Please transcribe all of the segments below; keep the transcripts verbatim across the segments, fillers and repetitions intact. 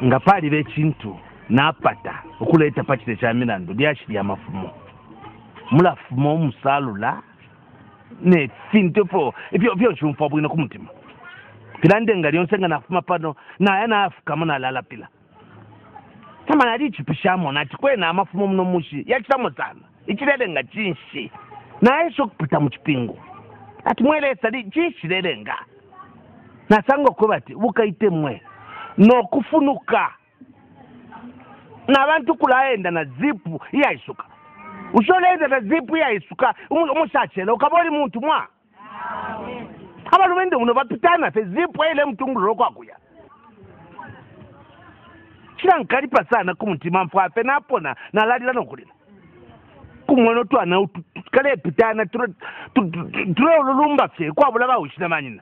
nga pali bekintu napata okuleta pakite kya Mirando byashiri amafumo mulafumo omusalula ne sintofo ebyo byo chumfa bwino ku mutima pilande nga lyonse nga nafuma pano naye naafukamu nalala pila kama nali chipishamo nati kwena amafumo muno mushi yakitamo sana ikirere nga kinshi naye sokupita mu kipingo ati mwelesa li kinshirere nga nasanga okubati bukaite mwe nokufunuka n'abantu kulaenda na zipu yaisuka usolenda na zipu yaisuka umusachela ukaboli muntu mwa abalumende muno bapitana te zipu ile mtungulu kwakuya kila nkalipa sana kumutima mfafe napona nalalira nokulira kumwono twana kale pitana tro tro lulumba fye kwabula bawushina manyina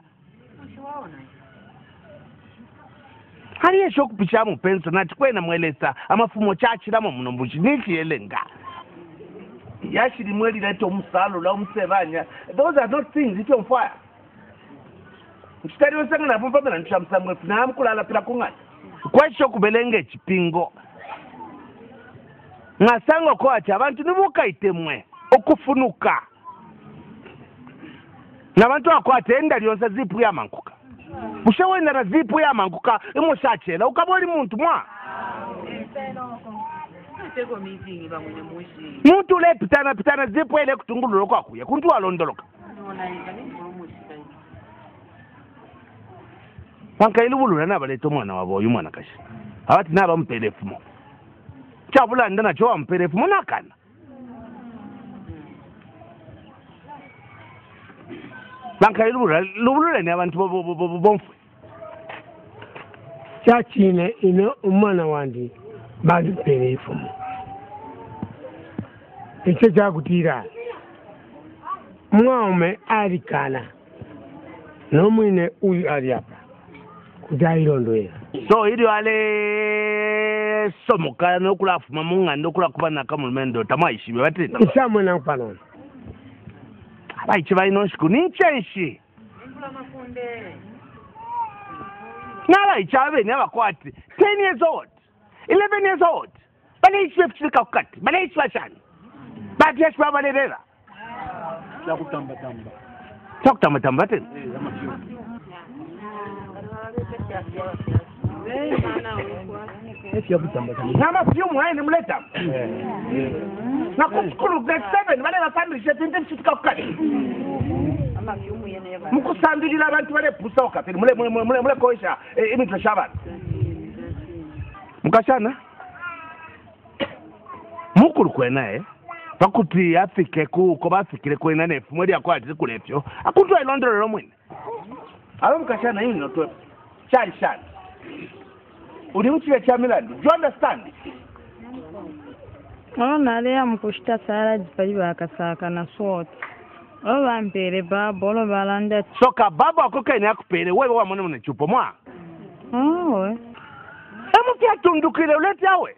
hali yesho kupisha mu penso nati kwena mwelesa amafumo chachiramo muno mbuchi nikiyelenga yashiri mweli leto musalo la umsebanya those are not things it on fire mstari wesanga na pompa na nchamsamwe na mkulala pila kungati kwesho kubelenge chipingo ngasanga ko acha abantu nibukaite mwe okufunuka nabantu akwate enda lyonse zipu ya mankuka ushawenda na zipu ya mankuka imushachela ukaboli muntu mwa muntu le pitana pitana zipu ile kutungululo kwakuya kuntu walondoloka panka ilubulula nabaleto mwana wabo uyu mwana kashi abati naba mpelefumo chabula ndana cho mpelefumo nakana panka ilubulula lubulula ne abantu bomfu chachine ino umwana wandi bali pelefumo icyo cyagutira mwaume alikana no mwine uli aliapa kudairondoera so ili wale somoka no kulafuma munga ndo kula kubana kama mendo tamaishibe batenda isamwe na kupana abayichi bayinoshku ninchenshi n'abayichi abene abakwati ten years old eleven years old baliyichi befika kukati baliyichi bashani bati yeshi babalelera yakutamba tamba yakutamba tamba tena nama fiu mwae ni mleta na kuskulu grade seven wale wasandishe tinte mshituka kukali mkusandujila abantu wale pusa wakati mule mule mule mule koisha imi tulashabana mkashana mukulu kwenae pakuti afike kuko bafikire kwena nefu mweli akwati kulepyo akuntu ailondolero mwene alo mkashana hii notwe chari shani uli mchile cha Mirando do you understand ono nalea mkushita sara jipali bakasaka na swot olo bampere babo olo balanda soka babo akoka ina yakupere wewe wa mwene mwene chupo mwa owe emu kia tundukile uleti yawe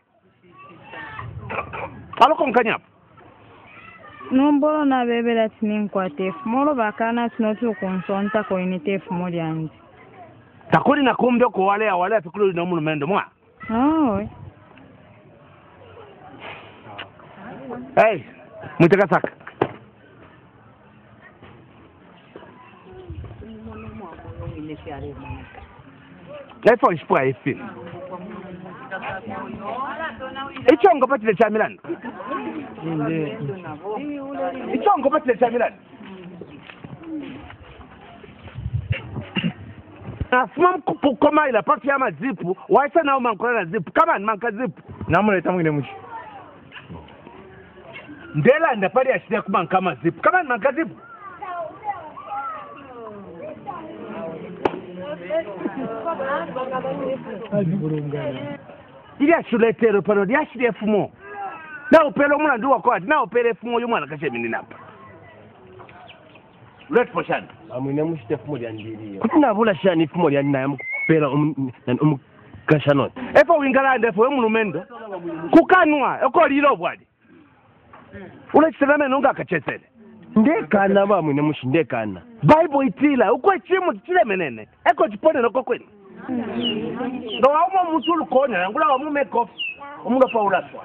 aloko mkanyapu nombolo na bebela tininkwtefu molo bakana sinotu konsonta ko initefu moli andi takuli na kumbyo ko wale wale tukulu no mulumendo mwa oh hey mutaka saka lefo ishpwa ifi ichongo patile cha Mirando ichongo patile cha Mirando afuma mkupukoma ila pati ya mazipu waisa nao mankula na zipu kama ni manka zipu namuleta mwine mushi ndela ndapari ya shida kumanka mazipu kama ni manka zipu ili ashuletero pano liashiri efumo na upelo mwana nduwa kwa na upele efumo yu mwana kashe mini napa Let for shani amwine mushi tefumo lya ndiriyo kutina bula shani efumo lya nina ya mkupela umukashanot efo wingalande efo emulumendo kukanwa eko lilo bwadi ule chisename nunga kachesele ndekana ba mwine mushi ndekana Bible itila ukwe chimu chile menene eko chipone noko kweni Ndo waumo mutulu konya ngula wamu make off omulo paula swa.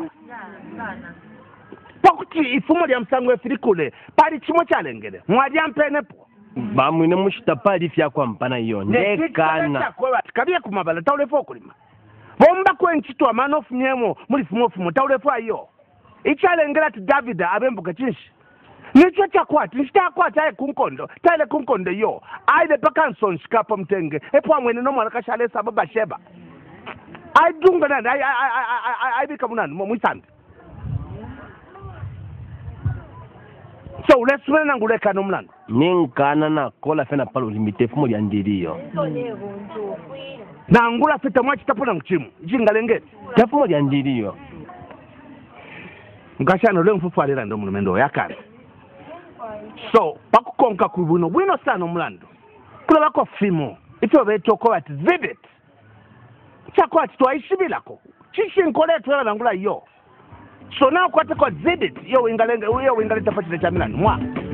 Pakuti ifumo lya msango efirikule pali chimo chalengere. Mwali ampenepo. Bamwine mushita pali fya kwa mpana iyo ndekana. Kabiye kumabala taulefo kulima. Bomba kwenchitwa manofu nyemo muri fumo fumo taulefo ayo. Ichalengera ti David abembuka chinshi. Nicho chakwati nchitakwati aye kunkondo tale kunkondo yo aide pakanson shikapa mtenge epo amwene no mwana kashale sababa sheba ai dunga nani ai ai ai ai bika munani mo mwisande so uleswe nanguleka no mlando ninkana na kola fena palo limite fumo lya ndiriyo na ngula fita mwachi tapona mchimu jingalengeti tafumo lya ndiriyo ngashano le mfufu alira ndo mulumendo yakale. So pakukonka kubuno bwino sana omulando kula bako fimo ifyo betoko bati vivid chako ati twaishibilako chishi nkole twala nangula yo so na kwate kwa vivid yo wingalenga yo wingaleta pachile cha milano mwa